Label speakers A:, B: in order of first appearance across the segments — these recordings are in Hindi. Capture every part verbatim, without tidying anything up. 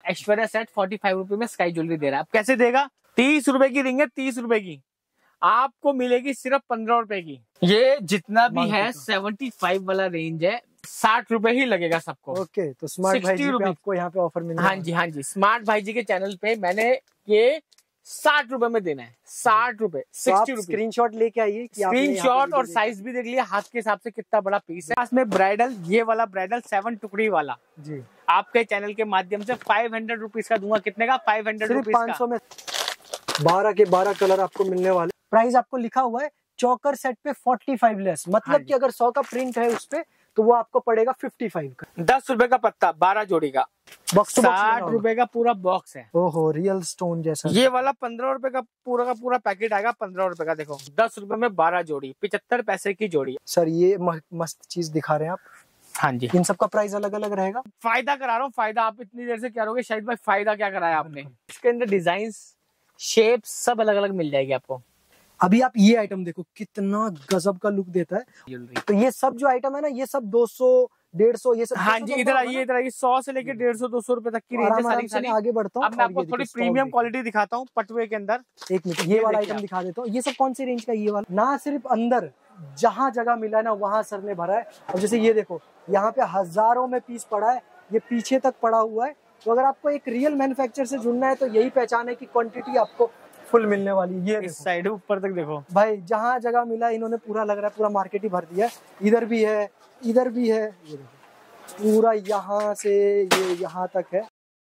A: ऐश्वर्या सेट फोर्टी फाइव रुपए में स्काई ज्वेलरी दे रहा है। अब कैसे देगा? तीस रुपए की रिंग है, तीस रुपए की आपको मिलेगी सिर्फ पंद्रह रुपए की। ये जितना भी है सेवेंटी फाइव वाला रेंज है, साठ रुपए ही लगेगा सबको।
B: ओके, तो स्मार्ट भाई जी पे आपको यहाँ पे ऑफर मिल
A: हाँ जी हाँ जी, स्मार्ट भाई जी के चैनल पे मैंने ये साठ रुपए में देना है, साठ रुपए सिक्सटी रुपए।
B: स्क्रीनशॉट लेके आइए,
A: स्क्रीनशॉट और साइज भी देख लिया हाथ के हिसाब से कितना बड़ा पीस है। इसमें ब्राइडल, ये वाला ब्राइडल सेवन टुकड़ी वाला
B: जी
A: आपके चैनल के माध्यम से फाइव हंड्रेड रुपीज का दूंगा। कितने का? फाइव हंड्रेड रुपीज का।
B: पाँच सौ में बारह के बारह कलर आपको मिलने वाले। प्राइस आपको लिखा हुआ है चौकर सेट पे फोर्टी फाइव लेस, मतलब हाँ कि अगर सौ का प्रिंट है उस पे तो वो आपको पड़ेगा फिफ्टी फाइव का।
A: दस रुपए का पत्ता, बारह जोड़ी का,
B: बॉक्स टू बॉक्स
A: साठ रुपए का पूरा बॉक्स है।
B: ओहो, रियल स्टोन जैसा।
A: ये वाला पंद्रह रुपए का पूरा का पूरा पैकेट आएगा, पंद्रह रुपए का। देखो दस रुपए में बारह जोड़ी, पिछहत्तर पैसे की जोड़ी।
B: सर ये मस्त चीज दिखा रहे हैं आप।
A: हाँ जी,
B: इन सबका प्राइस अलग अलग रहेगा।
A: फायदा करा रहा हूँ, फायदा। आप इतनी देर से क्या रहोगे शायद भाई, फायदा क्या कराया आपने? इसके अंदर डिजाइन, शेप सब अलग अलग मिल जाएगी आपको।
B: अभी आप ये आइटम देखो कितना गजब का लुक देता है। तो ये सब जो आइटम है ना, ये सब दो सौ डेढ़ सौ ये सब। हाँ जी,
A: इधर आइए, इधर आइए। सौ से लेके डेढ़ सौ दो सौ रुपए तक की रेंज है सारी सारी।
B: आगे बढ़ता हूँ,
A: अब मैं आपको थोड़ी प्रीमियम क्वालिटी दिखाता हूँ पटुए के अंदर।
B: एक मिनट, ये वाला आइटम दिखा देता हूँ। ये सब कौन सी रेंज का? ये वाला ना सिर्फ अंदर जहाँ जगह मिला है ना वहाँ सर ने भरा है। और जैसे ये देखो, यहाँ पे हजारों में पीस पड़ा है, ये पीछे तक पड़ा हुआ है। तो अगर आपको एक रियल मैन्युफैक्चर से जुड़ना है तो यही पहचान है कि क्वांटिटी आपको फुल मिलने वाली। ये
A: इस साइड ऊपर तक देखो
B: भाई, जहाँ जगह मिला इन्होंने पूरा लग रहा है पूरा मार्केट ही भर दिया है। इधर भी है, इधर भी है, ये देखो पूरा यहाँ से ये यहाँ तक है।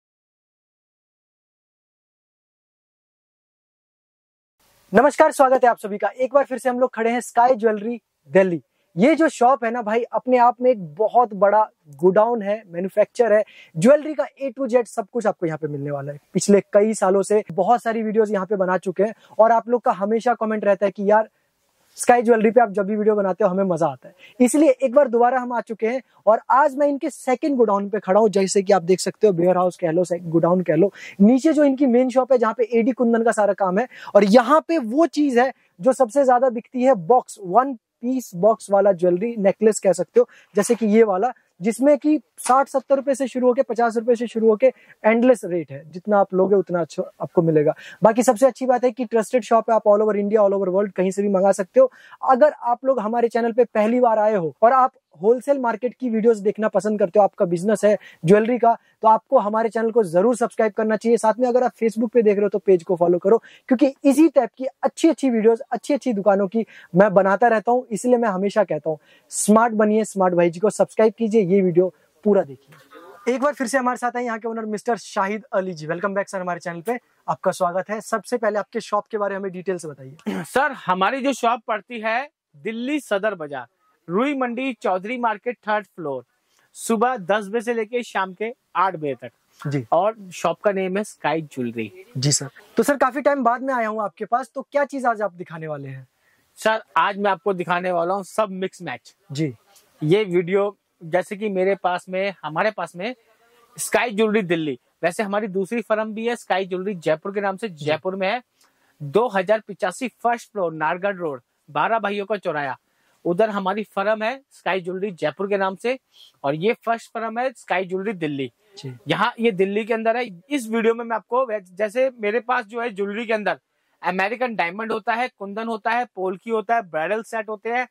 B: नमस्कार, स्वागत है आप सभी का। एक बार फिर से हम लोग खड़े हैं स्काई ज्वेलरी दिल्ली। ये जो शॉप है ना भाई, अपने आप में एक बहुत बड़ा गोडाउन है, मैन्युफैक्चर है ज्वेलरी का। ए टू जेड सब कुछ आपको यहाँ पे मिलने वाला है। पिछले कई सालों से बहुत सारी वीडियोस यहाँ पे बना चुके हैं और आप लोग का हमेशा कमेंट रहता है कि यार स्काई ज्वेलरी पे आप जब भी वीडियो बनाते हो हमें मजा आता है। इसलिए एक बार दोबारा हम आ चुके हैं और आज मैं इनके सेकंड गोडाउन पे खड़ा हूँ। जैसे कि आप देख सकते हो, वेयर हाउस कह लो, गोडाउन कह लो। नीचे जो इनकी मेन शॉप है जहाँ पे एडी कुंदन का सारा काम है, और यहाँ पे वो चीज है जो सबसे ज्यादा बिकती है, बॉक्स, वन पीस बॉक्स वाला ज्वेलरी, नेकलेस कह सकते हो। जैसे कि ये वाला, जिसमें कि साठ सत्तर रुपए से शुरू होके पचास रुपए से शुरू होके एंडलेस रेट है। जितना आप लोगे उतना अच्छा आपको मिलेगा। बाकी सबसे अच्छी बात है कि ट्रस्टेड शॉप है, आप all over India, all over world कहीं से भी मंगा सकते हो। अगर आप लोग हमारे चैनल पे पहली बार आए हो और आप होलसेल मार्केट की वीडियोस देखना पसंद करते हो, आपका बिजनेस है ज्वेलरी का, तो आपको हमारे चैनल को जरूर सब्सक्राइब करना चाहिए। साथ में अगर आप फेसबुक पे देख रहे हो तो पेज को फॉलो करो, क्योंकि इसी टाइप की अच्छी अच्छी वीडियोस, अच्छी अच्छी दुकानों की मैं बनाता रहता हूँ। इसलिए मैं हमेशा कहता हूँ स्मार्ट बनिए, स्मार्ट भाई जी को सब्सक्राइब कीजिए, ये वीडियो पूरा देखिए। एक बार फिर से हमारे साथ है यहाँ के owner mister Shahid Ali ji. Welcome back sir हमारे चैनल पे, आपका स्वागत है। सबसे पहले आपके शॉप के बारे में हमें डिटेल से बताइए।
A: सर, हमारी जो शॉप पड़ती है Delhi Sadar Bazar, Rui Mandi, Chaudhary market, third floor. सुबह दस बजे से लेके शाम के आठ बजे तक
B: जी।
A: और शॉप का नेम है स्काई ज्वेलरी।
B: जी सर। तो सर काफी टाइम बाद में आया हूँ आपके पास, तो क्या चीज आज आप दिखाने वाले हैं?
A: सर आज मैं आपको दिखाने वाला हूँ सब मिक्स मैच
B: जी।
A: ये वीडियो, जैसे कि मेरे पास में, हमारे पास में स्काई ज्वेलरी दिल्ली, वैसे हमारी दूसरी फर्म भी है स्काई ज्वेलरी जयपुर के नाम से, जयपुर में है। दो हजार पिचासी फर्स्ट फ्लोर, नारगढ़ रोड, बारह भाइयों का चौराया, उधर हमारी फर्म है स्काई ज्वेलरी जयपुर के नाम से। और ये फर्स्ट फर्म है स्काई ज्वेलरी दिल्ली। यहाँ ये दिल्ली के अंदर है। इस वीडियो में मैं आपको, जैसे मेरे पास जो है ज्वेलरी के अंदर अमेरिकन डायमंड होता है, कुंदन होता है, पोल्की होता है, ब्राइडल सेट होते हैं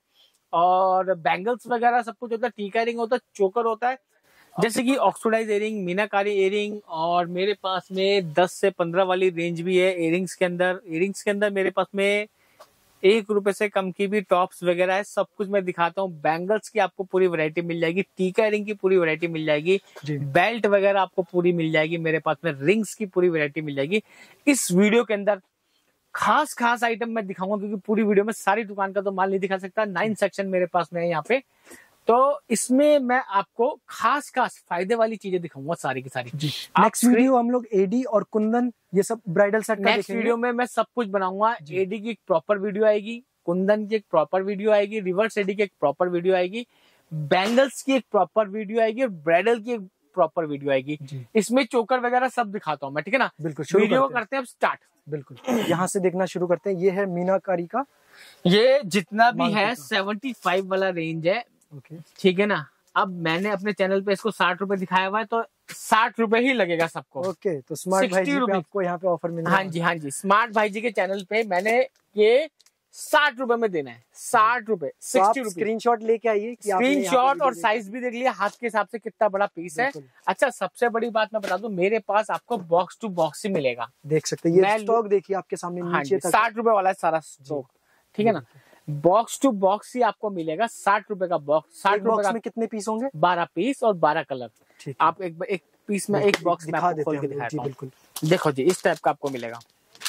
A: और बैंगल्स वगैरह सब कुछ होता है, टीका रिंग होता है, चोकर होता है, जैसे कि ऑक्सीडाइज एयरिंग, मीनाकारी एयरिंग। और मेरे पास में दस से पंद्रह वाली रेंज भी है एयरिंग्स के अंदर। एयरिंग्स के अंदर मेरे पास में एक रुपए से कम की भी टॉप्स वगैरह है, सब कुछ मैं दिखाता हूँ। बैंगल्स की आपको पूरी वैरायटी मिल जाएगी, टीका रिंग की पूरी वैरायटी मिल जाएगी, बेल्ट वगैरह आपको पूरी मिल जाएगी मेरे पास में, रिंग्स की पूरी वैरायटी मिल जाएगी। इस वीडियो के अंदर खास खास आइटम मैं दिखाऊंगा, क्योंकि पूरी वीडियो में सारी दुकान का तो माल नहीं दिखा सकता। नाइन सेक्शन मेरे पास में है यहाँ पे, तो इसमें मैं आपको खास खास फायदे वाली चीजें दिखाऊंगा सारी की सारी।
B: नेक्स्ट वीडियो हम लोग एडी और कुंदन ये सब ब्राइडल सेट का
A: नेक्स्ट वीडियो में मैं सब कुछ बनाऊंगा। एडी की एक प्रॉपर वीडियो आएगी, कुंदन की एक प्रॉपर वीडियो आएगी, रिवर्स एडी की एक प्रॉपर वीडियो आएगी, बैंगल्स की एक प्रॉपर वीडियो आएगी और ब्राइडल की एक प्रॉपर वीडियो आएगी। इसमें चोकर वगैरह सब दिखाता हूँ मैं, ठीक है ना?
B: बिल्कुल।
A: वीडियो करते हैं अब स्टार्ट।
B: बिल्कुल, यहाँ से देखना शुरू करते हैं। ये है मीनाकारी का,
A: ये जितना भी है सेवेंटी फाइव वाला रेंज है, ठीक है ना? अब मैंने अपने चैनल पे इसको साठ रुपए दिखाया हुआ है, तो साठ रुपए ही लगेगा सबको।
B: ओके, तो स्मार्ट भाई जी पे आपको यहाँ पे ऑफर मिल रहा है।
A: हाँ जी हाँ जी, स्मार्ट भाई जी के चैनल पे मैंने ये साठ रुपए में देना है, साठ रुपए, सिक्सटी रुपए।
B: स्क्रीनशॉट लेके आइए,
A: स्क्रीनशॉट और साइज भी देख लिया हाथ के हिसाब से कितना बड़ा पीस है। अच्छा, सबसे बड़ी बात मैं बता दूं, मेरे पास आपको बॉक्स टू बॉक्स ही मिलेगा।
B: देख सकते हैं ये स्टॉक देखिए आपके सामने नीचे तक
A: साठ रुपए वाला है सारा स्टॉक, ठीक है ना। बॉक्स टू बॉक्स ही आपको मिलेगा, साठ रुपए का बॉक्स। साठ रुपए में
B: कितने पीस होंगे?
A: बारह पीस और बारह कलर। आप एक एक पीस में एक बॉक्स में आपको खोल के दिखाता हूं। देखो जी, इस टाइप का आपको मिलेगा।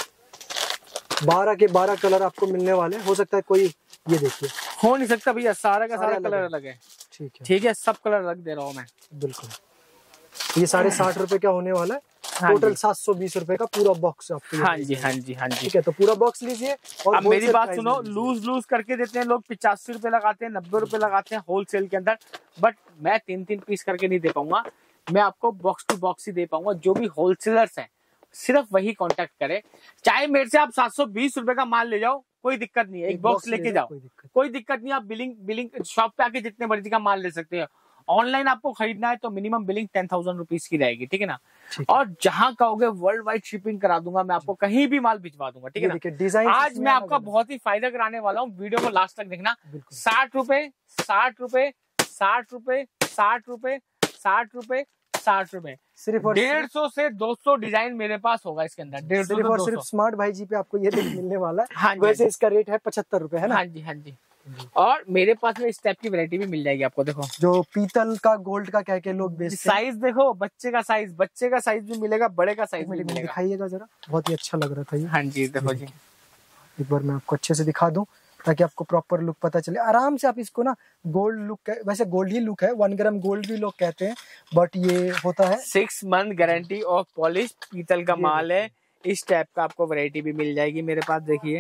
B: बारह के बारह कलर आपको मिलने वाले। हो सकता है कोई, ये देखिए,
A: हो नहीं सकता भैया, सारा का सारा कलर अलग है।
B: ठीक है
A: ठीक है, सब कलर अलग दे रहा हूँ मैं।
B: बिल्कुल, ये साढ़े साठ रुपए का होने वाला है। टोटल सात सौ बीस रुपए का पूरा बॉक्स आपको।
A: हाँ जी हाँ जी हाँ जी,
B: ठीक है, तो पूरा बॉक्स लीजिए। और
A: अब मेरी बात सुनो, लूज लूज करके देते हैं लोग, पिचासी रुपए लगाते हैं, नब्बे रुपए लगाते हैं होलसेल के अंदर, बट मैं तीन तीन पीस करके नहीं दे पाऊंगा। मैं आपको बॉक्स टू बॉक्स ही दे पाऊंगा। जो भी होलसेलर्स हैं सिर्फ वही कांटेक्ट करें। चाहे मेरे से आप सात सौ बीस रुपए का माल ले जाओ, कोई दिक्कत नहीं है, एक बॉक्स लेके जाओ, कोई दिक्कत नहीं। आप बिलिंग बिलिंग शॉप पे आके जितने मर्जी का माल ले सकते हैं। ऑनलाइन आपको खरीदना है तो minimum billing ten thousand rupees की रहेगी, ठीक है ना। और जहां कहोगे वर्ल्ड वाइड शिपिंग करा दूंगा मैं, आपको कहीं भी माल भिजवा दूंगा, ठीक है ना। डिजाइन आज मैं आपका बहुत ही फायदा कराने वाला हूँ, वीडियो को लास्ट तक देखना। साठ रुपए, साठ रुपए, साठ रुपए, साठ रुपए, साठ रुपए, साठ रुपए, सिर्फ डेढ़ सौ से दो सौ डिजाइन मेरे पास होगा इसके अंदर। डेढ़ सौ
B: और सिर्फ स्मार्ट भाई जी पे आपको ये मिलने वाला है। हाँ, वैसे इसका रेट है पचहत्तर रुपए, है ना।
A: हाँ जी हाँ जी, और मेरे पास में इस टाइप की वैरायटी भी मिल जाएगी आपको। देखो,
B: जो पीतल का, गोल्ड का कह के लोग बेचते हैं।
A: साइज देखो, बच्चे का साइज, बच्चे का साइज भी मिलेगा, बड़े का साइज भी मिलेगा।
B: दिखाइएगा जरा, बहुत ही अच्छा लग रहा था ये।
A: हाँ जी, देखो जी,
B: एक बार मैं आपको अच्छे से दिखा दूं ताकि आपको प्रॉपर लुक पता चले। आराम से आप इसको ना, गोल्ड लुक, वैसे गोल्ड ही लुक है, वन ग्राम गोल्ड भी लोग कहते हैं, बट ये होता है
A: six month guarantee of polish, पीतल का माल है। इस टाइप का आपको वैरायटी भी मिल जाएगी मेरे पास। देखिए,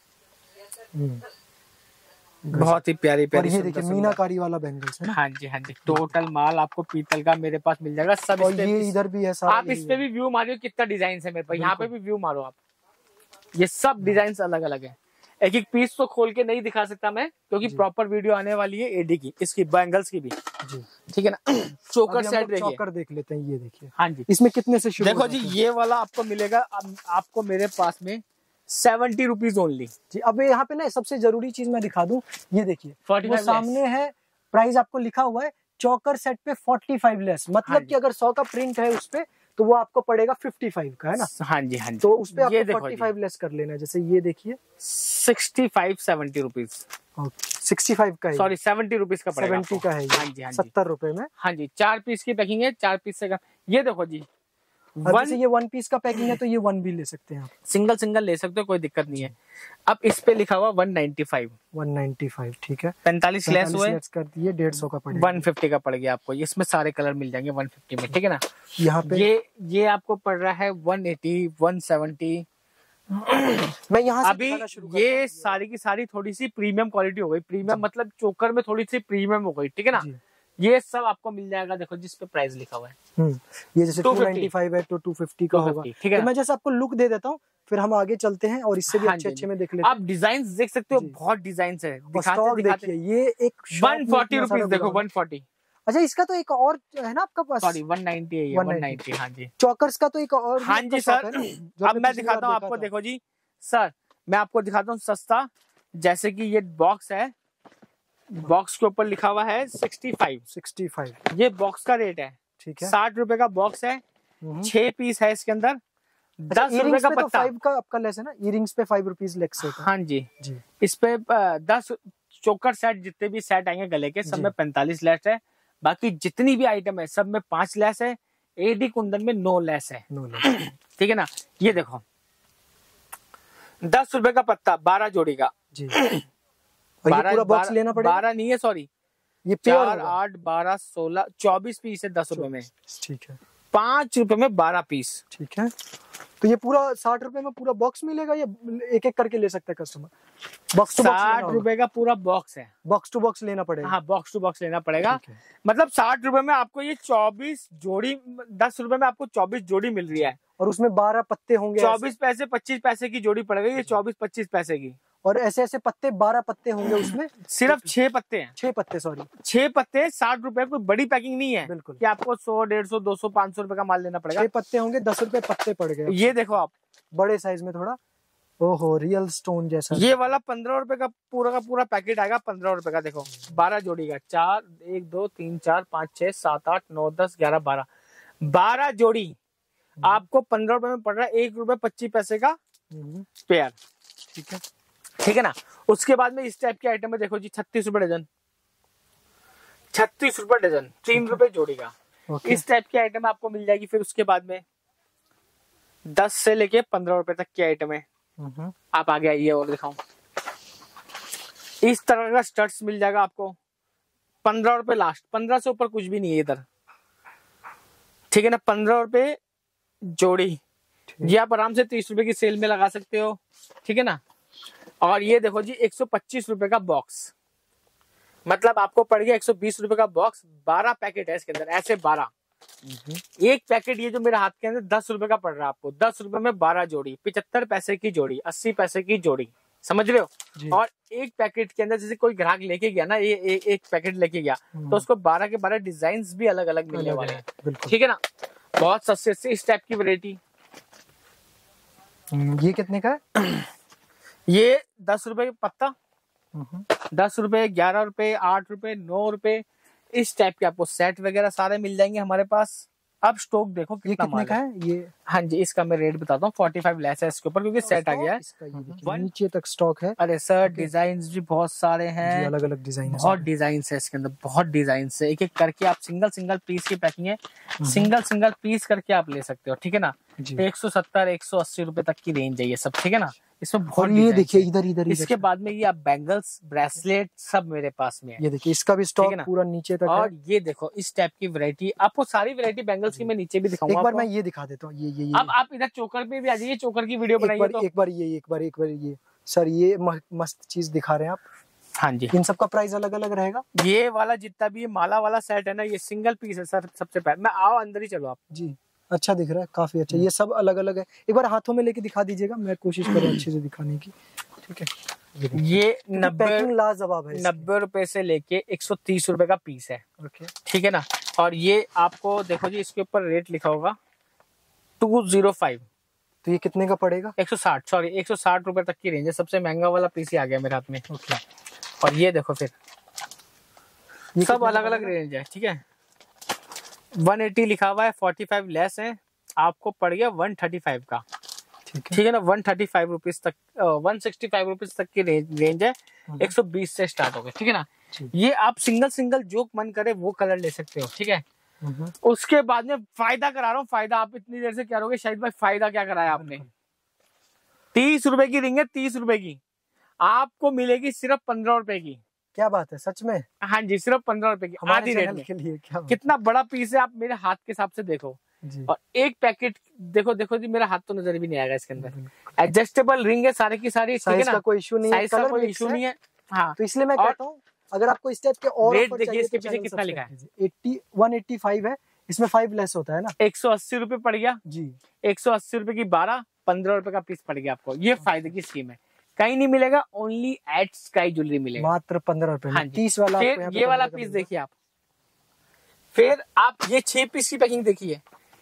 A: बहुत ही प्यारी प्यारी,
B: ये देखिए मीनाकारी वाला बैंगल्स है ना।
A: हाँ जी हाँ जी, टोटल माल आपको पीतल का मेरे पास मिल जाएगा सब।
B: और ये इधर भी है सारा।
A: आप इस पे भी व्यू मारियो, कितना डिजाइन है मेरे पास। यहाँ पे भी व्यू मारो आप, ये सब डिजाइन अलग अलग है। एक एक पीस तो खोल के नहीं दिखा सकता मैं, क्योंकि प्रॉपर वीडियो आने वाली है एडी की, इसकी बैंगल्स की भी, ठीक है ना। चोकर सेट देखिए,
B: चोकर देख लेते हैं। ये देखिए,
A: हाँ जी,
B: इसमें कितने से शुरू?
A: देखो जी, ये वाला आपको मिलेगा आपको मेरे पास में सेवेंटी रुपीज ओनली
B: जी। अब यहाँ पे ना सबसे जरूरी चीज मैं दिखा दूं, ये देखिए वो सामने है, प्राइस आपको लिखा हुआ है चौकर सेट पे फोर्टी फाइव लेस। मतलब हाँ कि अगर सौ का प्रिंट है उस पे तो वो आपको पड़ेगा फिफ्टी फाइव का, है ना।
A: हाँ जी हाँ जी,
B: तो उस पे आपको फोर्टी फाइव लेस कर लेना है। जैसे ये देखिए
A: sixty five seventy rupees,
B: sixty five का,
A: सॉरी सेवेंटी रुपीज का पड़ेगा,
B: सेवेंटी का है। हाँ जी हाँ जी, सत्तर रुपए में।
A: हाँ जी, चार पीस की पैकिंग है, चार पीस से। ये देखो जी,
B: वन, ये वन पीस का पैकिंग है तो ये वन भी ले सकते हैं आप,
A: सिंगल सिंगल ले सकते हो, कोई दिक्कत नहीं है। अब इस पे लिखा हुआ one ninety five,
B: one ninety five, ठीक है।
A: पैंतालीस लेस हुए,
B: कर दिए, डेढ़ सौ का पड़ेगा,
A: वन फिफ्टी का पड़ गया आपको। इसमें सारे कलर मिल जाएंगे वन फिफ्टी में, ठीक है ना।
B: यहाँ पे
A: ये ये आपको पड़ रहा है वन एटी, वन सेवेंटी।
B: मैं यहाँ
A: अभी ये सारी की सारी थोड़ी सी प्रीमियम क्वालिटी हो गई। प्रीमियम मतलब चोकर में थोड़ी सी प्रीमियम हो गई, ठीक है ना। ये सब आपको मिल जाएगा। देखो जिस पे प्राइस लिखा हुआ है,
B: ये जैसे टू नाइन्टी फाइव है तो टू फिफ्टी का होगा, ठीक है। तो मैं जैसे आपको लुक दे देता हूँ, फिर हम आगे चलते हैं और इससे भी अच्छे अच्छे में देख लेते हैं।
A: आप डिजाइन देख सकते हो, बहुत डिजाइन है।
B: दिखाते दिखाते ये एक
A: वन फोर्टी रुपीज देखो, वन फोर्टी।
B: अच्छा, इसका तो एक और है ना आपका पास,
A: सॉरी वन नाइन्टी है ये, वन नाइन्टी। हाँ जी,
B: चौकर्स का तो एक और।
A: हाँ जी सर, अब मैं दिखाता हूँ आपको। देखो जी सर, मैं आपको दिखाता हूँ सस्ता। जैसे कि ये बॉक्स है, बॉक्स के ऊपर लिखा हुआ है सिक्सटी फाइव,
B: सिक्सटी फाइव,
A: ये बॉक्स का रेट है,
B: ठीक है।
A: साठ रुपए का बॉक्स है, छह पीस है इसके अंदर, दस रुपए का पत्ता।
B: फाइव का आपका लेस है ना, इयरिंग्स पे फाइव रुपीज लेस है।
A: हाँ जी जी, इस पे दस चोकर सेट, जितने भी सेट आएंगे गले के, सब में पैंतालीस लेस है। बाकी जितनी भी आइटम है सब में पांच लेस है। एडी कुंदन में नो लेस है, नो लेस, ठीक है ना। ये देखो दस रुपए का पत्ता, बारह जोड़ी का जी।
B: बारह, पूरा बॉक्स लेना पड़ेगा।
A: बारह नहीं है, सॉरी, ये चार आठ बारह सोलह चौबीस पीस है दस रुपए में, ठीक है। पांच रुपए में बारह पीस,
B: ठीक है। तो ये पूरा साठ रुपए में पूरा बॉक्स मिलेगा या एक एक करके ले सकता है कस्टमर? बॉक्स टू बॉक्स
A: साठ रुपए का पूरा बॉक्स है,
B: बॉक्स टू बॉक्स लेना पड़ेगा।
A: हाँ, बॉक्स टू बॉक्स लेना पड़ेगा। मतलब साठ रुपए में आपको ये चौबीस जोड़ी, दस रुपए में आपको चौबीस जोड़ी मिल रही है,
B: और उसमें बारह पत्ते होंगे।
A: चौबीस पैसे पच्चीस पैसे की जोड़ी पड़ेगी, ये चौबीस पच्चीस पैसे की।
B: और ऐसे ऐसे पत्ते बारह पत्ते होंगे उसमें?
A: सिर्फ छह पत्ते हैं।
B: छह पत्ते सॉरी
A: छह पत्ते साठ रुपए, कोई बड़ी पैकिंग नहीं है
B: बिल्कुल
A: कि आपको सौ डेढ़ सौ दो सौ पाँच सौ रुपए का माल लेना पड़ेगा।
B: छह पत्ते होंगे, दस रुपए पत्ते पड़ गए।
A: ये देखो आप
B: बड़े साइज में थोड़ा, ओहो रियल स्टोन जैसा।
A: ये वाला पंद्रह रुपए का पूरा का पूरा पैकेट आएगा, पंद्रह रुपए का। देखो बारह जोड़ी का, चार एक दो तीन चार पाँच छह सात आठ नौ दस ग्यारह बारह, बारह जोड़ी आपको पंद्रह रुपए में पड़ रहा है, एक रुपए पच्चीस पैसे का पेयर।
B: ठीक है
A: ठीक है ना। उसके बाद में इस टाइप के आइटम में देखो जी, छत्तीस रुपए डजन, छत्तीस रुपए डजन, तीन रुपए जोड़ी का।
B: ओके।
A: इस टाइप की आइटम आपको मिल जाएगी। फिर उसके बाद में दस से लेके पंद्रह रुपए तक की आइटम है। आप आगे आइए और दिखाऊं। इस तरह का स्टड्स मिल जाएगा आपको, पंद्रह रुपए लास्ट, पंद्रह से ऊपर कुछ भी नहीं है इधर। ठीक है ना, पंद्रह रुपए जोड़ी, ये आप आराम से तीस रुपए की सेल में लगा सकते हो। ठीक है ना। और ये देखो जी, एक सौ पच्चीस रुपए का बॉक्स, मतलब आपको पड़ गया एक सौ बीस रुपए का बॉक्स। बारह पैकेट है इसके अंदर, ऐसे बारह। एक पैकेट ये जो मेरे हाथ के अंदर दस रुपए का पड़ रहा है आपको, दस रुपए में बारह जोड़ी, पिछहत्तर पैसे की जोड़ी, अस्सी पैसे की जोड़ी, समझ रहे हो। और एक पैकेट के अंदर जैसे कोई ग्राहक लेके गया ना, ये ए, एक पैकेट लेके गया तो उसको बारह के बारह डिजाइन भी अलग अलग मिलने वाले हैं। ठीक है ना, बहुत सस्ते से इस टाइप की वैरायटी।
B: ये कितने का है?
A: ये दस रुपए पत्ता, दस रुपए, ग्यारह रुपए, आठ रुपए, नौ रुपए, इस टाइप के आपको सेट वगैरह सारे मिल जाएंगे हमारे पास। अब स्टॉक देखो कितना,
B: ये कितने का है ये?
A: हाँ जी, इसका मैं रेट बताता हूँ, फोर्टी फाइव लेस है इसके ऊपर क्योंकि सेट आ गया है।
B: इसका ये देखिए, नीचे तक स्टॉक है।
A: अरे सर डिजाइन भी बहुत सारे हैं,
B: अलग अलग डिजाइन,
A: बहुत डिजाइन है इसके अंदर, बहुत डिजाइन है। एक एक करके आप सिंगल सिंगल पीस की पैकिंग है, सिंगल सिंगल पीस करके आप ले सकते हो। ठीक है ना। एक सौ सत्तर एक सौ अस्सी रुपए तक की रेंज है ये सब। ठीक है ना। इसमें बहुत,
B: ये देखिए इधर इधर।
A: इसके बाद में ये आप बैंगल्स, ब्रेसलेट सब मेरे पास में है।
B: ये देखिए इसका भी स्टॉक पूरा नीचे तक
A: और
B: है।
A: ये देखो इस टाइप की वैरायटी, आपको सारी वैरायटी बैंगल्स की मैं नीचे भी दिखाऊंगा।
B: एक बार मैं ये दिखा देता हूँ, ये ये ये
A: अब आप इधर चोकर पे भी आ जाइए, चोकर की वीडियो बनाइए तो।
B: एक बार ये एक बार एक बार ये सर, ये मस्त चीज दिखा रहे हैं आप।
A: हाँ जी।
B: इन सब का प्राइस अलग अलग रहेगा?
A: ये वाला जितना भी माला वाला सेट है ना, ये सिंगल पीस है सर। सबसे पहले मैं आओ अंदर ही चलो आप
B: जी। अच्छा दिख रहा है, काफी अच्छा। ये सब अलग अलग है, एक बार हाथों में लेके दिखा दीजिएगा, मैं कोशिश करूँ अच्छे से दिखाने की। ठीक है।
A: ये नब्बे
B: लाजवाब है,
A: नब्बे रुपए से लेके एक सौ तीस रुपए का पीस है।
B: ओके।
A: ठीक है ना। और ये आपको देखो जी, इसके ऊपर रेट लिखा होगा टू जीरो फाइव।
B: तो ये कितने का पड़ेगा?
A: एक सौ साठ, सॉरी एक सौ साठ रुपए तक की रेंज है। सबसे महंगा वाला पीस ही आ गया मेरे हाथ में।
B: ओके।
A: और ये देखो फिर
B: ये
A: सब अलग अलग रेंज है। ठीक है। एक सौ अस्सी लिखा हुआ है, पैंतालीस लेस है, आपको पड़ गया एक सौ पैंतीस का। ठीक है, ठीक है ना। एक सौ पैंतीस रुपीस तक, एक सौ पैंसठ रुपीस तक की रेंज रेंज है। एक सौ बीस से स्टार्ट हो गए। ठीक है ना। ये आप सिंगल सिंगल जो मन करे वो कलर ले सकते हो। ठीक है। उसके बाद में फायदा करा रहा हूँ, फायदा। आप इतनी देर से क्या करोगे, शायद भाई फायदा क्या कराया आपने। तीस रुपए की रिंग है, तीस रुपए की आपको मिलेगी सिर्फ पंद्रह रुपए की।
B: क्या बात है, सच में?
A: हाँ जी, सिर्फ पंद्रह रुपए की, आधी रेट में।
B: के लिए क्या
A: कितना बड़ा पीस है, आप मेरे हाथ के हिसाब से देखो जी। और एक पैकेट देखो, देखो जी मेरा हाथ तो नजर भी नहीं आएगा इसके अंदर। एडजस्टेबल रिंग है सारे की सारी।
B: साइज का कोई इशू नहीं है,
A: साइज का कोई इशू नहीं है। हाँ,
B: तो इसलिए मैं कहता हूँ अगर आपको इस टाइप के और
A: रेट देखिए, इसके पीछे कितना लिखा है,
B: अस्सी, एक सौ पचासी है, इसमें फाइव लेस होता है ना।
A: एक सौ अस्सी रुपए पड़ गया जी। एक सौ अस्सी रुपए की बारह, पंद्रह रुपए का पीस पड़ गया आपको। ये फायदे की स्कीम है, कहीं नहीं मिलेगा, ओनली एट स्काई ज्वेलरी मिलेगा, मात्र पंद्रह रुपए। हाँ, तीस वाला फिर ये वाला पीस देखिए आप। फिर आप ये छह पीस की पैकिंग देखिए,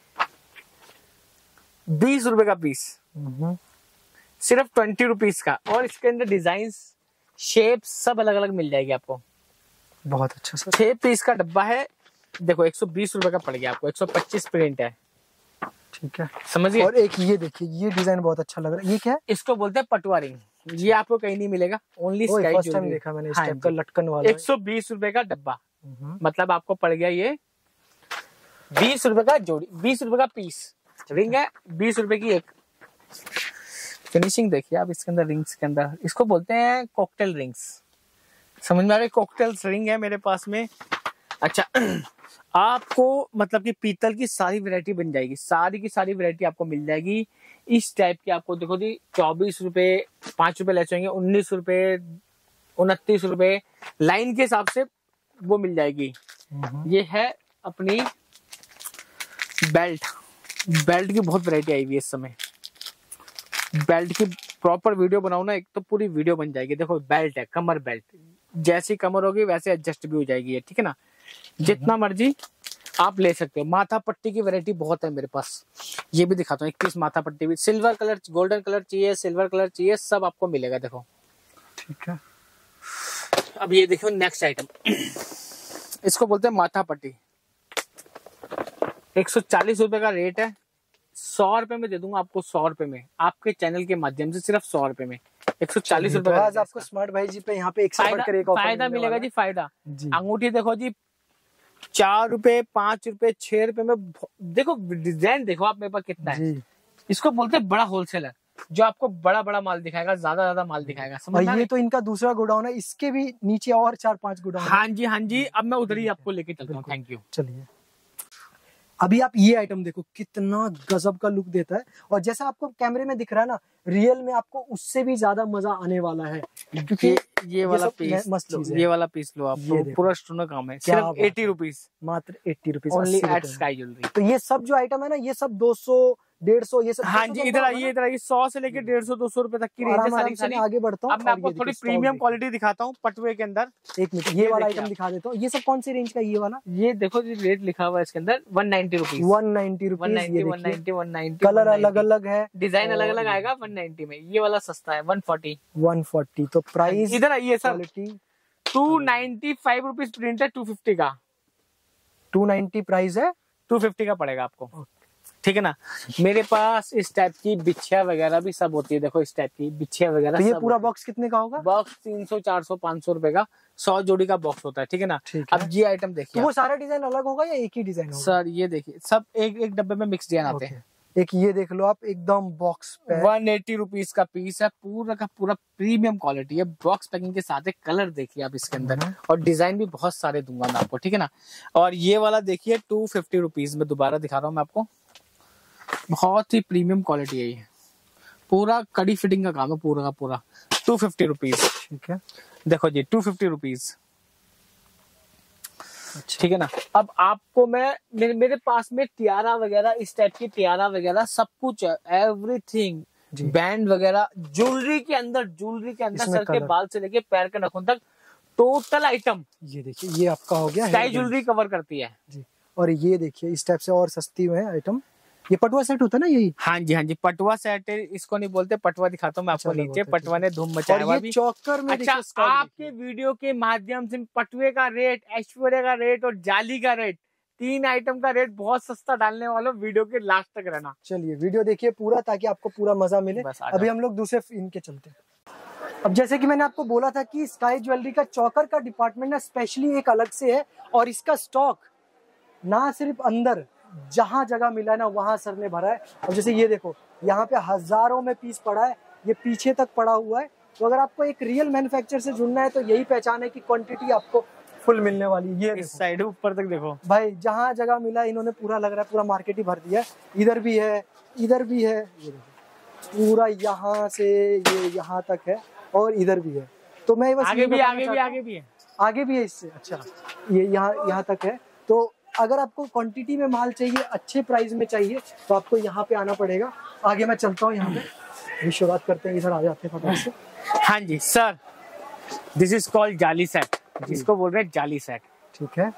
A: बीस रुपए का पीस, सिर्फ ट्वेंटी रुपीज का। और इसके अंदर डिजाइन, शेप सब अलग अलग मिल जाएगी आपको।
B: बहुत अच्छा सर।
A: छह पीस का डब्बा है, देखो एक सौ बीस रुपए का पड़ गया आपको। एक सौ पच्चीस प्रिंट है। ठीक है, समझिए।
B: और एक ये देखिए, ये डिजाइन बहुत अच्छा लग रहा है। ये क्या है?
A: इसको बोलते हैं पटुआ रिंग। ये आपको कहीं नहीं मिलेगा, ओनली स्काई
B: फर्स्ट टाइम देखा मैंने इस टाइप का लटकन वाला।
A: एक सौ बीस रुपए का डब्बा, मतलब आपको पड़ गया ये बीस रुपए का जोड़ी, बीस रुपए का पीस। रिंग है बीस रुपए की एक। फिनिशिंग देखिए आप इसके अंदर, रिंग्स के अंदर, इसको बोलते हैं कॉकटेल रिंग्स। समझ में आ रहा है? कॉकटेल रिंग है मेरे पास में। अच्छा, आपको मतलब कि पीतल की सारी वैरायटी बन जाएगी, सारी की सारी वैरायटी आपको मिल जाएगी इस टाइप की। आपको देखो जी, चौबीस रुपए, पांच रुपए लेस होंगे, उन्नीस रुपए, उनतीस रुपए, लाइन के हिसाब से वो मिल जाएगी। ये है अपनी बेल्ट। बेल्ट की बहुत वैरायटी आई हुई है इस समय। बेल्ट की प्रॉपर वीडियो बनाओ ना, एक तो पूरी वीडियो बन जाएगी। देखो बेल्ट है, कमर बेल्ट, जैसी कमर होगी वैसे एडजस्ट भी हो जाएगी ये, ठीक है ना। जितना मर्जी आप ले सकते हो। माथा पट्टी की वैरायटी बहुत है मेरे पास, ये भी दिखाता हूँ। एक पीस माथा पट्टी भी, सिल्वर कलर, गोल्डन कलर चाहिए, सिल्वर कलर चाहिए, सब आपको मिलेगा। देखो
B: ठीक है।
A: अब ये देखो नेक्स्ट आइटम, इसको बोलते हैं माथा पट्टी। एक सौ चालीस रुपए का रेट है, सौ रुपए में दे दूंगा आपको, सौ रुपए में आपके चैनल के माध्यम से, सिर्फ सौ रुपए में एक सौ चालीस रुपए।
B: आज आपको स्मार्ट भाई जी पे यहाँ पे एक से बढ़कर एक ऑफर
A: फायदा मिलेगा जी, फायदा।
B: जी।
A: अंगूठी देखो जी, चार रुपए, पांच रुपए, छह रुपए में। देखो डिजाइन देखो आप मेरे पास कितना है। इसको बोलते हैं बड़ा होलसेलर, जो आपको बड़ा बड़ा माल दिखाएगा, ज्यादा ज्यादा माल दिखाएगा। समझ
B: और ये तो इनका दूसरा गोडाउन है, इसके भी नीचे और चार पांच गोडाउन।
A: हाँ जी हाँ जी, अब मैं उधर ही आपको लेके चलता हूँ। Thank you.
B: चलिए अभी आप ये आइटम देखो, कितना गजब का लुक देता है, और जैसा आपको कैमरे में दिख रहा है ना, रियल में आपको उससे भी ज्यादा मजा आने वाला है, क्योंकि
A: ये, ये वाला पीस
B: मस्त चीज है।
A: ये वाला पीस लो आप, तो पूरा स्टोन का काम है, सिर्फ एटी रुपीज,
B: मात्र eighty rupees
A: only at Sky Jewellery.
B: तो ये सब जो आइटम है ना, ये सब दो सौ डेढ़ सौ, ये सब।
A: हाँ जी, इधर आइए, इधर आइए। सौ से लेके डेढ़ सौ दो सौ रुपए तक की रेंज है सारी सारी।
B: आगे बढ़ता हूँ।
A: अब मैं आपको थोड़ी प्रीमियम क्वालिटी दिखाता हूँ पटुए के अंदर।
B: एक मिनट, ये वाला आइटम दिखा देता हूँ। ये सब कौन सी रेंज का? ये वाला,
A: ये देखो जी, रेट लिखा हुआ है इसके अंदर one ninety rupees,
B: one ninety rupees. Colour अलग अलग है,
A: डिजाइन अलग अलग आएगा वन नाइन्टी में। ये वाला सस्ता है वन फोर्टी।
B: वन फोर्टी तो प्राइस
A: इधर आइए sir, two ninety five rupees print है, टू फिफ्टी का,
B: टू नाइन्टी प्राइस है,
A: टू फिफ्टी का पड़ेगा आपको, ठीक है ना। मेरे पास इस टाइप की बिछिया वगैरह भी सब होती है। देखो इस टाइप की बिछिया वगैरह।
B: तो ये पूरा बॉक्स कितने का होगा?
A: बॉक्स तीन सौ चार सौ पाँच सौ रुपए का, सौ जोड़ी का बॉक्स होता है, ठीक है ना। अब ये आइटम देखिए,
B: तो वो सारा डिजाइन अलग होगा या एक ही डिजाइन होगा?
A: सर ये देखिए, सब एक एक डब्बे में मिक्स डिजाइन आते हैं।
B: एक ये देख लो आप, एकदम बॉक्स पे
A: वन एटी रुपीज का पीस है, पूरा का पूरा प्रीमियम क्वालिटी है। बॉक्स पैकिंग के साथ एक कलर देखिए आप इसके अंदर, और डिजाइन भी बहुत सारे दूंगा मैं आपको, ठीक है ना। और ये वाला देखिए टू फिफ्टी रुपीज में, दोबारा दिखा रहा हूँ मैं आपको, बहुत ही प्रीमियम क्वालिटी है ये, पूरा कड़ी फिटिंग का काम है, पूरा का पूरा टू फिफ्टी रुपीज,
B: ठीक है।
A: देखो जी टू फिफ्टी रुपीज, ठीक है ना। अब आपको मैं मेरे, मेरे पास में टियारा वगैरह, इस टाइप की टियारा वगैरह सब कुछ है, एवरीथिंग, बैंड वगैरह, ज्वेलरी के अंदर, ज्वेलरी के अंदर सर के बाल से लेके पैर के नखून तक टोटल आइटम। ये देखिए, ये आपका हो गया, स्काई ज्वेलरी कवर करती है जी।
B: और ये देखिए इस टाइप से और सस्ती है आइटम। ये पटुआ सेट होता है ना यही?
A: हाँ जी हाँ जी, पटुआ सेट है, इसको नहीं बोलते, पटुआ दिखाता हूँ मैं आपको नीचे। पटुआ ने धूम मचाया हुआ भी।
B: चौकर में
A: अच्छा, आपके वीडियो के माध्यम से पटुए का रेट, ऐश्वर्या का रेट और जाली का रेट, तीन आइटम का रेट बहुत सस्ता डालने वालों, वीडियो के लास्ट तक रहना।
B: चलिए वीडियो देखिए पूरा, ताकि आपको पूरा मजा मिले। अभी हम लोग दूसरे इनके चलते हैं। अब जैसे कि मैंने आपको बोला था कि स्काई ज्वेलरी का चौकर का डिपार्टमेंट ना स्पेशली एक अलग से है, और इसका स्टॉक ना सिर्फ अंदर जहां जगह मिला है ना, वहां सर ने भरा है। और जैसे ये देखो, यहाँ पे हजारों में पीस पड़ा है, ये पीछे तक पड़ा हुआ है। तो अगर आपको एक रियल मैन्युफैक्चरर से जुड़ना है तो यही पहचान है कि क्वांटिटी आपको फुल मिलने वाली। ये
A: इस साइड ऊपर तक देखो
B: भाई, जहां जगह मिला इन्होंने पूरा, लग रहा है पूरा मार्केट ही भर दिया है। इधर भी है, इधर भी है, ये देखो पूरा यहाँ से ये यहाँ तक है, और इधर भी है। तो मैं बस
A: आगे भी आगे भी आगे भी है
B: आगे भी है इससे। अच्छा, ये यहाँ यहाँ तक है। तो अगर आपको क्वांटिटी में माल चाहिए, अच्छे प्राइस में चाहिए, तो आपको यहाँ पे आना पड़ेगा। आगे मैं चलता हूँ, यहाँ पे शुरुआत करते हैं, इधर आ जाते हैं फटाक से।
A: हाँ जी सर, दिस इज कॉल्ड जाली सेट, जिसको बोल रहे हैं जाली सेट,
B: ठीक है।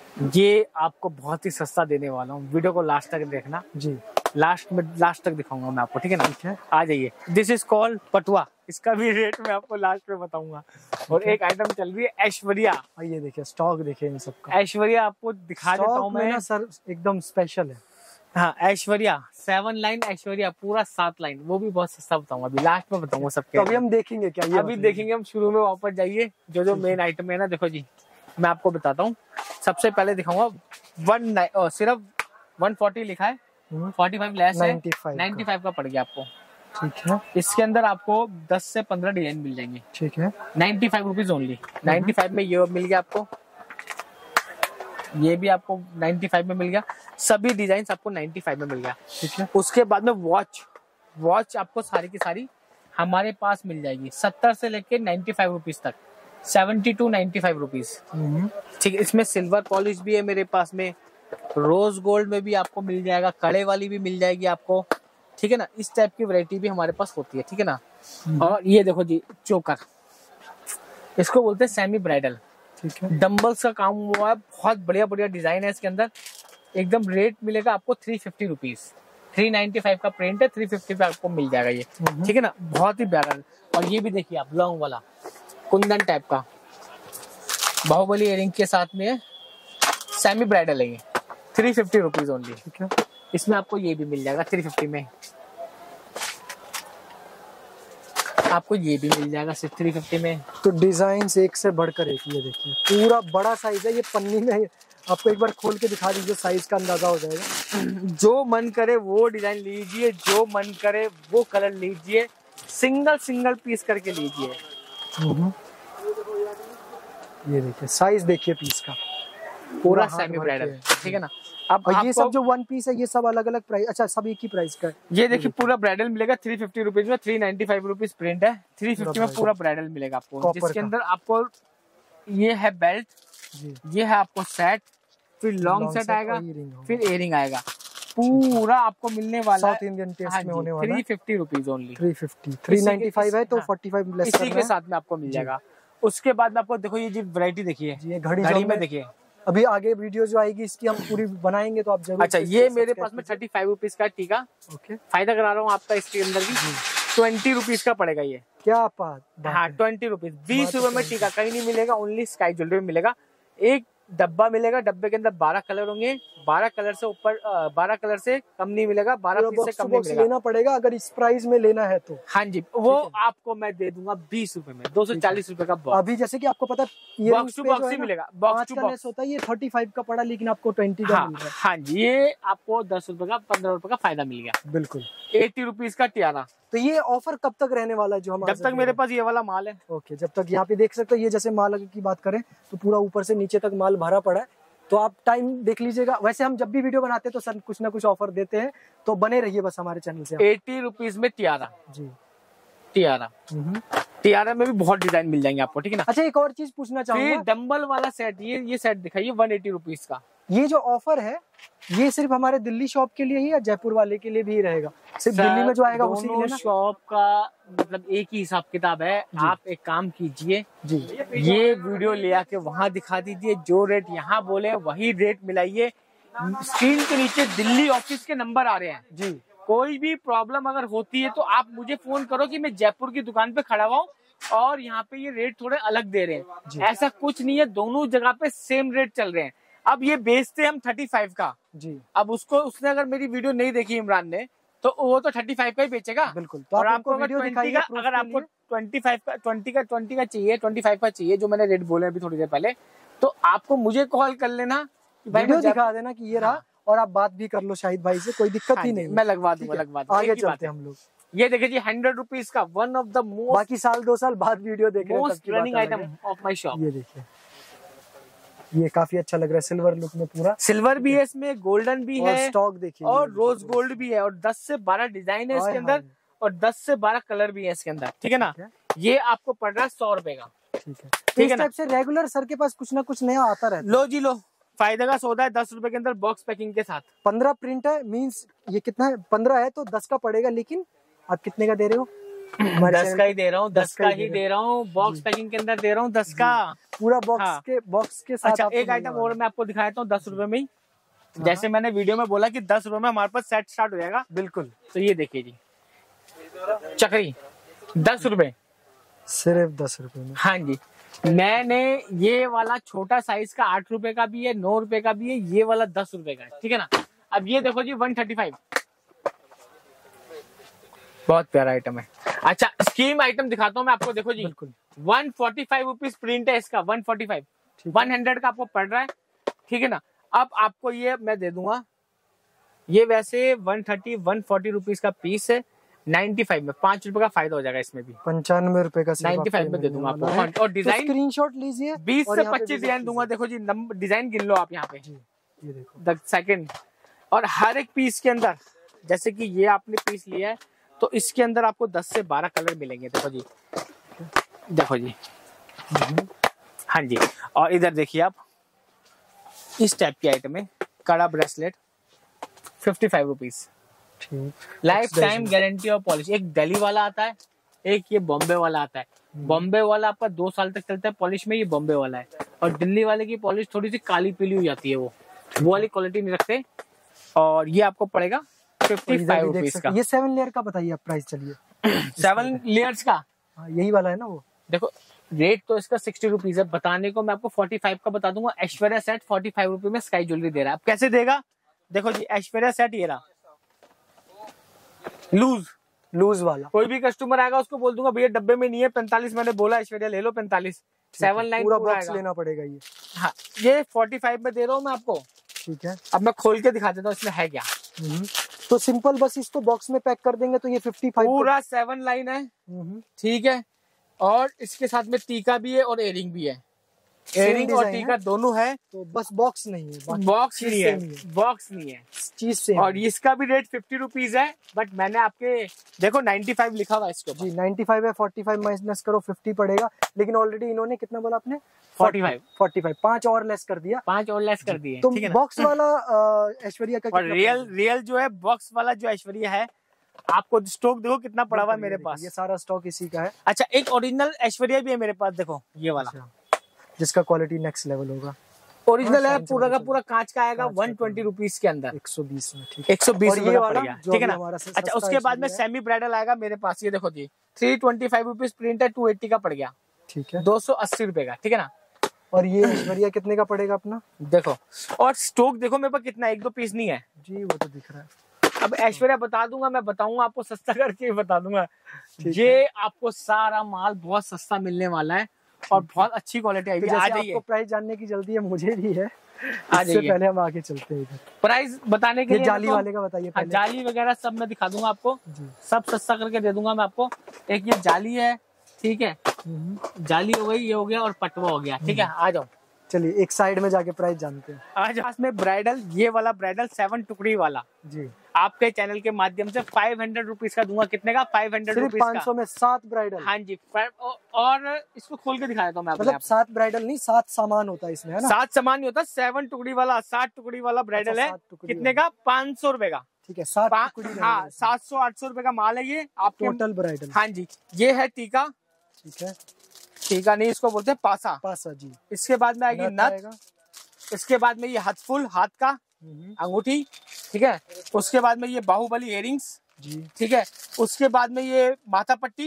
A: ये आपको बहुत ही सस्ता देने वाला हूँ, वीडियो को लास्ट तक देखना जी। लास्ट में लास्ट तक दिखाऊंगा मैं आपको, ठीक है ना। ठीक है, आ जाइए। दिस इज कॉल्ड पटुआ, इसका भी रेट मैं आपको लास्ट में बताऊंगा। और एक आइटम चल रही है ऐश्वर्या,
B: ये देखिए स्टॉक देखिए इन सबका।
A: ऐश्वर्या आपको दिखा देता हूँ मैं
B: ना सर, एकदम स्पेशल है।
A: हाँ, ऐश्वर्या सेवन लाइन ऐश्वर्या, पूरा सात लाइन, वो भी बहुत सस्ता बताऊंगा, अभी लास्ट में बताऊंगा सबके।
B: तो अभी हम देखेंगे क्या ये?
A: अभी देखेंगे हम, शुरू में वापस जाइए। जो जो मेन आइटम है ना, देखो जी मैं आपको बताता हूँ। सबसे पहले दिखाऊंगा वन ओ, सिर्फ वन फोर्टी लिखा है, फोर्टी फाइव लेस है, नाइन्टी फाइव का पड़ गया आपको, ठीक है। इसके अंदर आपको दस से पंद्रह डिजाइन मिल जाएंगे, ठीक है। Ninety five rupees only. Ninety five में ये मिल गया आपको, ये भी आपको नाइन्टी फाइव में मिल गया, सभी डिजाइन आपको नाइन्टी फाइव में मिल गया, ठीक है। उसके बाद में वॉच, वॉच आपको सारी की सारी हमारे पास मिल जाएगी, सत्तर से लेके नाइन्टी फाइव रुपीज तक, seventy to ninety five rupees, ठीक है। इसमें सिल्वर पॉलिश भी है मेरे पास में, रोज गोल्ड में भी आपको मिल जाएगा, कड़े वाली भी मिल जाएगी आपको, ठीक है ना। इस टाइप की वैरायटी भी हमारे पास होती है, ठीक है ना। और ये देखो जी चोकर, इसको बोलते हैं सेमी ब्राइडल।
B: ठीक है,
A: डम्बल्स का काम हुआ है, बहुत बढ़िया बढ़िया डिजाइन है इसके अंदर। एकदम रेट मिलेगा आपको three fifty rupees, three ninety five का प्रिंट है, थ्री फिफ्टी पे आपको मिल जाएगा ये। ठीक है ना, बहुत ही प्यारा। और ये भी देखिए आप, लॉन्ग वाला कुंदन टाइप का बाहुबली इयरिंग के साथ में है, सेमी ब्राइडल है ये, थ्री फिफ्टी रुपीज ओनली।
B: ठीक है,
A: इसमें आपको ये भी मिल जाएगा थ्री फिफ्टी में, आपको ये भी मिल जाएगा सिर्फ थ्री फिफ्टी में।
B: तो डिजाइन एक से बढ़कर एक, ये देखिए पूरा बड़ा साइज है। ये पन्नी में आपको एक बार खोल के दिखा दीजिए, साइज का अंदाजा हो जाएगा।
A: जो मन करे वो डिजाइन लीजिए, जो मन करे वो कलर लीजिए, सिंगल सिंगल पीस करके लीजिए।
B: ये देखिए साइज देखिए पीस का,
A: पूरा सेमी ब्राइडल। ठीक है ना। अब
B: और ये सब जो वन पीस है ये सब अलग अलग प्राइस, अच्छा सब एक ही प्राइस का है।
A: ये देखिए पूरा ब्राइडल मिलेगा थ्री फिफ्टी रुपीज में, three ninety five rupees print है, थ्री फिफ्टी में पूरा ब्राइडल मिलेगा आपको, जिसके अंदर आपको ये है बेल्ट, ये है आपको सेट, फिर लॉन्ग सेट आएगा, फिर इयरिंग आएगा, पूरा आपको मिलने वाला
B: साउथ इंडियन टेस्ट में होने वाला
A: three fifty rupees only.
B: Three fifty, three ninety five है तो फोर्टी फाइव लेस
A: इसी के साथ में आपको मिल जाएगा। उसके बाद में आपको देखो ये जी वैरायटी देखिए,
B: ये घड़ी
A: घड़ी में देखिए,
B: अभी आगे वीडियो जो आएगी इसकी हम पूरी बनाएंगे तो आप जरूर।
A: अच्छा ये मेरे पास में थर्टी फाइव रुपीज का टीका,
B: ओके
A: फायदा करा रहा हूँ आपका, इसके अंदर भी ट्वेंटी रुपीज का पड़ेगा ये।
B: क्या बात,
A: हाँ ट्वेंटी रुपीज, बीस रुपए में टीका कहीं नहीं मिलेगा, ओनली स्काई ज्वेलरी में मिलेगा। एक डब्बा मिलेगा, डब्बे के अंदर बारह कलर होंगे, बारह कलर से ऊपर, बारह कलर से कम नहीं मिलेगा, बारह पीस से कम नहीं मिलेगा।
B: लेना पड़ेगा अगर इस प्राइस में लेना है तो।
A: हाँ जी, वो आपको मैं दे दूंगा बीस रुपए में, दो सौ चालीस रुपए का बॉक्स।
B: अभी जैसे कि आपको पता है
A: बॉक्स टू बॉक्स ही मिलेगा, बॉक्स टू बॉक्स
B: होता है, ये थर्टी फाइव का पड़ा लेकिन आपको ट्वेंटी का मिल रहा है।
A: हाँ जी, ये आपको दस रुपए का, पंद्रह रुपए का फायदा मिल गया।
B: बिल्कुल,
A: एटी रुपीज का टियारा।
B: तो ये ऑफर कब तक रहने वाला है? जो हम
A: जब तक मेरे पास ये वाला माल है।
B: ओके, जब तक यहाँ पे देख सकते हो, ये जैसे माल की बात करें तो पूरा ऊपर से नीचे तक माल भरा पड़ा है, तो आप टाइम देख लीजिएगा। वैसे हम जब भी वीडियो बनाते हैं तो सर कुछ ना कुछ ऑफर देते हैं, तो बने रहिए बस हमारे चैनल से।
A: एटी रुपीज में टियारा
B: जी,
A: टियारा टियारा में भी बहुत डिजाइन मिल जाएंगे आपको। ठीक है ना।
B: अच्छा एक और चीज पूछना चाहूंगा,
A: डंबल वाला सेट, ये ये सेट दिखाइए वन एटी रुपीज का।
B: ये जो ऑफर है ये सिर्फ हमारे दिल्ली शॉप के लिए ही या जयपुर वाले के लिए भी रहेगा? सिर्फ दिल्ली में जो आएगा उसी के लिए ना?
A: शॉप का मतलब एक ही हिसाब किताब है। आप एक काम कीजिए
B: जी,
A: ये वीडियो ले आके वहाँ दिखा दीजिए, जो रेट यहाँ बोले वही रेट मिलाइए। स्क्रीन के नीचे दिल्ली ऑफिस के नंबर आ रहे हैं
B: जी।
A: कोई भी प्रॉब्लम अगर होती है तो आप मुझे फोन करो कि मैं जयपुर की दुकान पे खड़ा हुआ हूँ और यहाँ पे ये रेट थोड़े अलग दे रहे हैं। ऐसा कुछ नहीं है, दोनों जगह पे सेम रेट चल रहे हैं। अब ये बेचते हैं हम थर्टी फाइव का जी। अब उसको उसने अगर मेरी वीडियो नहीं देखी इमरान ने तो वो तो थर्टी फाइव का ही बेचेगा।
B: बिल्कुल।
A: तो और आपको अगर ट्वेंटी का अगर आपको ट्वेंटी फाइव का ट्वेंटी का ट्वेंटी का चाहिए, ट्वेंटी फाइव का चाहिए जो मैंने रेट बोले अभी थोड़ी देर पहले, तो आपको मुझे कॉल कर लेना कि भाई
B: वीडियो दिखा देना कि ये रहा, और आप बात भी कर लो शाहिद भाई से, कोई दिक्कत ही नहीं।
A: मैं लगवा दूंगा लगवा दूंगा।
B: आगे चलते हैं हम लोग।
A: ये देखिए जी हंड्रेड रुपीज का वन ऑफ द मोस्ट,
B: बाकी साल दो साल बाद वीडियो देख रहे हैं,
A: most running item of my shop.
B: ये देखिए, ये काफी अच्छा लग रहा है, सिल्वर लुक में पूरा।
A: सिल्वर भी है इसमें, गोल्डन भी है,
B: स्टॉक देखिए,
A: और रोज गोल्ड भी है, और दस से बारह डिजाइन है इसके अंदर, और दस से बारह कलर भी है इसके अंदर। ठीक है ना। ये आपको पड़ रहा है सौ रुपए का।
B: ठीक है, ठीक है ना। से रेगुलर सर के पास कुछ ना कुछ नया आता रहता है।
A: लो जी लो, फायदे का सौदा है, दस रुपए के अंदर बॉक्स पैकिंग के साथ।
B: पंद्रह प्रिंट है, मीन्स ये कितना है, पंद्रह है तो दस का पड़ेगा, लेकिन आप कितने का दे रहे हो?
A: दस का ही दे रहा हूँ, दस का ही दे रहा हूँ, बॉक्स पैकिंग के अंदर दे रहा हूँ दस का
B: पूरा बॉक्स
A: हाँ।
B: के बॉक्स के साथ।
A: अच्छा एक आइटम और मैं आपको दिखाता हूँ दस रुपए में ही, जैसे मैंने वीडियो में बोला कि दस रुपए में हमारे पास सेट स्टार्ट हो जाएगा।
B: बिल्कुल।
A: तो ये देखिए जी चक्री दस रुपए,
B: सिर्फ दस रुपए में।
A: हाँ जी। मैंने ये वाला छोटा साइज का आठ रुपए का भी है, नौ रुपए का भी है, ये वाला दस रुपए का है। ठीक है ना। अब ये देखो जी वन थर्टी फाइव, बहुत प्यारा आइटम है। अच्छा स्कीम आइटम दिखाता हूँ मैं आपको, देखो जी
B: बिल्कुल
A: one forty five rupees print है इसका, one forty five, one hundred का आपको पड़ रहा है। ठीक है ना। अब आपको ये मैं दे दूंगा, ये वैसे one thirty one forty rupees का पीस है, नाइन्टी फाइव में पांच रुपए का फायदा हो जाएगा इसमें भी,
B: पंचानवे रुपए का
A: नाइन्टी फाइव में दे दूंगा आपको। और डिजाइन
B: स्क्रीनशॉट लीजिए,
A: बीस से पच्चीस डिजाइन दूंगा। देखो जी डिजाइन गिन लो आप यहाँ पे,
B: ये देखो
A: द सेकंड। और हर एक पीस के अंदर जैसे कि ये आपने पीस लिया है तो इसके अंदर आपको दस से बारह कलर मिलेंगे। देखो जी, देखो जी, हाँ जी। और इधर देखिए आप, इस टाइप की आइटम है, कड़ा bracelet, fifty five rupees, life time guarantee और पॉलिश। एक दिल्ली वाला आता है, एक ये बॉम्बे वाला आता है। बॉम्बे वाला आपका दो साल तक चलता है पॉलिश में, ये बॉम्बे वाला है। और दिल्ली वाले की पॉलिश थोड़ी सी काली पीली हो जाती है, वो वो वाली क्वालिटी नहीं रखते। और ये आपको पड़ेगा फिफ्टी फाइव रुपीज का।
B: ये सेवन लेयर का बताइए आप प्राइस। चलिए
A: सेवन लेयर्स का
B: यही वाला है ना वो।
A: देखो रेट तो इसका सिक्सटी रुपीज है, बताने को मैं आपको फोर्टी फाइव का बता दूंगा। Aishwarya set forty five rupees में स्काई ज्वेलरी दे रहा है। अब कैसे देगा, देखो जी ऐश्वर्या सेट ये रहा लूज
B: लूज वाला।
A: कोई भी कस्टमर आएगा उसको बोल दूंगा भैया डब्बे में नहीं है, पैंतालीस मैंने बोला ऐश्वर्या ले लो पैंतालीस। सेवन लाइन
B: पूरा बॉक्स लेना पड़ेगा ये।
A: हाँ ये फोर्टी फाइव में दे रहा हूँ मैं आपको।
B: ठीक है,
A: अब मैं खोल के दिखा देता हूँ इसमें है क्या।
B: तो सिंपल बस इसको बॉक्स में पैक कर देंगे तो ये फिफ्टी फाइव
A: पूरा सेवन लाइन है। ठीक है, और इसके साथ में टीका भी है और एयरिंग भी है। एयरिंग और टीका दोनों है,
B: तो बस बॉक्स नहीं है।
A: बॉक्स नहीं है, बॉक्स नहीं है,
B: चीज से।
A: और इसका भी रेट फिफ्टी रुपीज है, बट मैंने आपके देखो नाइन्टी फाइव लिखा हुआ है इसको
B: जी। नाइन्टी फाइव है, फोर्टी फाइव माइनस करो फिफ्टी पड़ेगा। लेकिन ऑलरेडी इन्होंने कितना बोला आपने,
A: फोर्टी फाइव
B: फोर्टी फाइव पांच और लेस कर दिया,
A: पांच और लेस कर दिए।
B: तो बॉक्स वाला ऐश्वर्या का।
A: और रियल रियल जो है बॉक्स वाला जो ऐश्वर्या है, आपको स्टॉक देखो कितना पड़ा हुआ है मेरे पास।
B: ये सारा स्टॉक इसी का है।
A: अच्छा एक ओरिजिनल ऐश्वर्या भी है मेरे पास, देखो ये वाला,
B: जिसका क्वालिटी नेक्स्ट लेवल होगा।
A: ओरिजिनल है, पूरा का पूरा कांच का आएगा, वन ट्वेंटी रुपीज के अंदर,
B: एक सौ बीस में। ठीक है,
A: एक सौ बीस
B: ये वाला
A: ठीक है ना। अच्छा उसके बाद में सेमी ब्राइडल आएगा मेरे पास, ये देखो जी three twenty five rupees print है, टू एट्टी का पड़ गया।
B: ठीक है,
A: दो सौ अस्सी रुपए का। ठीक है ना।
B: और ये ऐश्वर्या कितने का पड़ेगा अपना,
A: देखो। और स्टॉक देखो मेरे पास कितना, एक दो पीस नहीं है
B: जी, वो तो दिख रहा है।
A: अब ऐश्वर्या बता दूंगा, मैं बताऊंगा आपको सस्ता करके बता दूंगा। ये आपको सारा माल बहुत सस्ता मिलने वाला है और बहुत अच्छी क्वालिटी आएगी। आ जाइए,
B: आपको प्राइस जानने की जल्दी है, मुझे भी है।
A: आ
B: इससे पहले हम आगे चलते हैं इधर।
A: प्राइस बताने के लिए
B: जाली वाले का बताइए पहले।
A: जाली वगैरह सब मैं दिखा दूंगा आपको, सब सस्ता करके दे दूंगा मैं आपको। एक ये जाली है, ठीक है, जाली हो गई, ये हो गया, और पटवा हो गया। ठीक है, आ जाओ
B: चलिए एक साइड में जाके प्राइस जानते हैं।
A: आज में ब्राइडल, ये वाला ब्राइडल सेवन टुकड़ी वाला
B: जी,
A: आपके चैनल के माध्यम से फाइव हंड्रेड रुपीज का दूंगा। कितने का, फाइव हंड्रेड रुपीज
B: पाँच सौ में सात ब्राइडल।
A: हाँ जी, और इसको खोल के दिखा देता हूँ मैं।
B: मतलब सात ब्राइडल नहीं, सात सामान होता है इसमें, है ना।
A: सात सामान नहीं होता, सेवन टुकड़ी वाला, सात टुकड़ी वाला ब्राइडल है। कितने का, पाँच सौ रुपए का।
B: ठीक है, सात टुकड़ी।
A: हाँ, सात सौ आठ सौ रुपए का माल है ये आपके
B: टोटल ब्राइडल।
A: हाँ जी, ये है टीका।
B: ठीक है,
A: टीका नहीं, इसको बोलते हैं पासा।
B: पासा जी।
A: इसके बाद में आएगी नथ, इसके बाद में ये हाथफुल, हाथ का अंगूठी। ठीक है, उसके बाद में ये बाहुबली इयरिंग्स जी। ठीक है, उसके बाद में ये माथा पट्टी,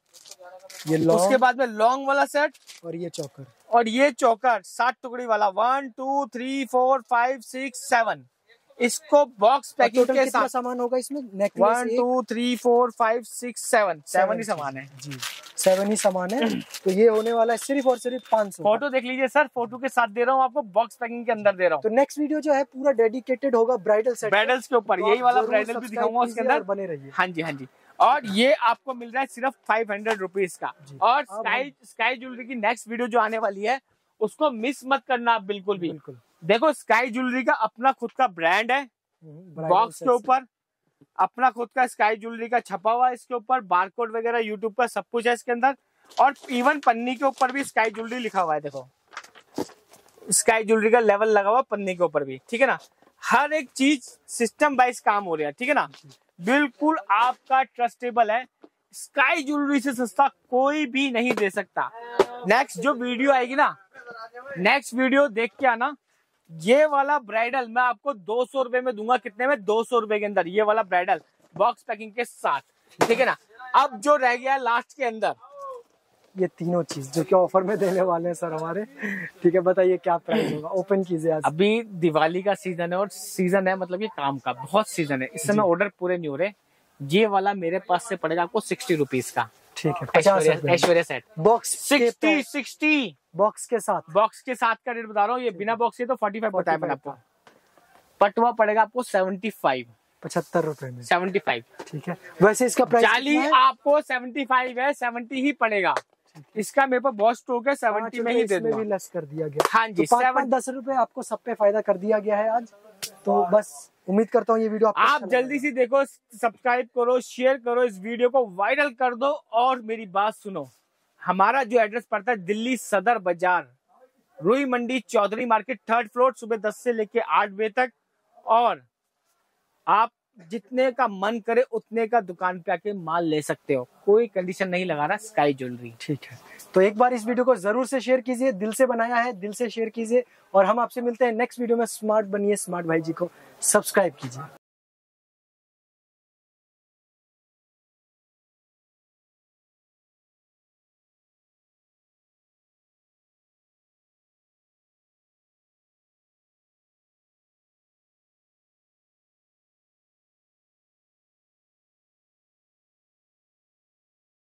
A: ये उसके बाद में लॉन्ग वाला सेट, और ये चौकर, और ये चौकर सात टुकड़ी वाला, one two three four five six seven. इसको बॉक्स पैकिंग के साथ
B: सामान होगा इसमें,
A: one two three four five six seven, seven ही सामान है
B: जी, सेवन ही सामान है। तो ये होने वाला है सिर्फ और सिर्फ पाँच सौ।
A: फोटो देख लीजिए सर, फोटो के साथ दे रहा हूँ आपको, बॉक्स पैकिंग के अंदर दे रहा हूँ।
B: तो नेक्स्ट वीडियो जो है पूरा डेडिकेटेड होगा ब्राइडल सेट,
A: ब्राइडल्स के ऊपर। यही वाला ब्राइडल भी दिखाऊंगा उसके अंदर,
B: बने रहिए।
A: हाँ जी हाँ जी। और ये आपको मिल रहा है सिर्फ फाइव हंड्रेड रुपीज का। और स्काई स्काई ज्वेलरी की नेक्स्ट वीडियो जो आने वाली है उसको मिस मत करना आप, बिल्कुल भी। बिल्कुल देखो, स्काई ज्वेलरी का अपना खुद का ब्रांड है, बॉक्स के ऊपर अपना खुद का स्काई ज्वेलरी का छपा हुआ है, इसके ऊपर बारकोड वगैरह यूट्यूब पर सब कुछ है इसके अंदर। और इवन पन्नी के ऊपर भी स्काई ज्वेलरी लिखा हुआ है, देखो स्काई ज्वेलरी का लेवल लगा हुआ पन्नी के ऊपर भी। ठीक है ना, हर एक चीज सिस्टम वाइज काम हो रहा है। ठीक है ना, बिल्कुल आपका ट्रस्टेबल है, स्काई ज्वेलरी से सस्ता कोई भी नहीं दे सकता। नेक्स्ट जो वीडियो आएगी ना, नेक्स्ट वीडियो देख के आना। ये वाला ब्राइडल मैं आपको दो सौ रुपए में दूंगा। कितने में, दो सौ रुपए के अंदर ये वाला ब्राइडल बॉक्स पैकिंग के साथ। ठीक है ना, अब जो रह गया लास्ट के अंदर
B: ये तीनों चीज जो कि ऑफर में देने वाले हैं सर हमारे। ठीक है, बताइए क्या प्राइस होगा, ओपन कीजिए आज।
A: अभी दिवाली का सीजन है, और सीजन है मतलब ये काम का बहुत सीजन है, इस समय ऑर्डर पूरे नहीं हो रहे। ये वाला मेरे पास से पड़ेगा आपको सिक्सटी रुपीज का।
B: ठीक है,
A: Aishwarya set
B: box
A: sixty sixty
B: box के साथ,
A: बॉक्स के साथ का रेट बता रहा हूँ। ये बिना बॉक्स के तो फोर्टी फाइव बताया मैंने आपको। पटवा पड़ेगा आपको सेवेंटी फाइव,
B: पचहत्तर रुपए में,
A: सेवेंटी फाइव।
B: ठीक है, वैसे इसका प्राइस
A: जाली आपको सेवेंटी फाइव है, सेवेंटी ही पड़ेगा। इसका मेरे पास बहुत स्टॉक है, सेवेंटी में ही दे दूंगा।
B: भी लेस कर दिया गया।
A: हाँ जी,
B: तो पाँच दस रुपए आपको सब पे फायदा कर दिया गया है आज। तो बस उम्मीद करता हूँ ये वीडियो आपको
A: आप जल्दी से देखो, सब्सक्राइब करो, शेयर करो, इस वीडियो को वायरल कर दो। और मेरी बात सुनो, हमारा जो एड्रेस पड़ता है Delhi Sadar Bazar, Rui Mandi, Chaudhary market, third floor, सुबह दस से लेके आठ बजे तक। और आप जितने का मन करे उतने का दुकान पे आके माल ले सकते हो, कोई कंडीशन नहीं लगा रहा स्काई ज्वेलरी।
B: ठीक है, तो एक बार इस वीडियो को जरूर से शेयर कीजिए, दिल से बनाया है, दिल से शेयर कीजिए, और हम आपसे मिलते हैं नेक्स्ट वीडियो में। स्मार्ट बनिए, स्मार्ट भाई जी को सब्सक्राइब कीजिए।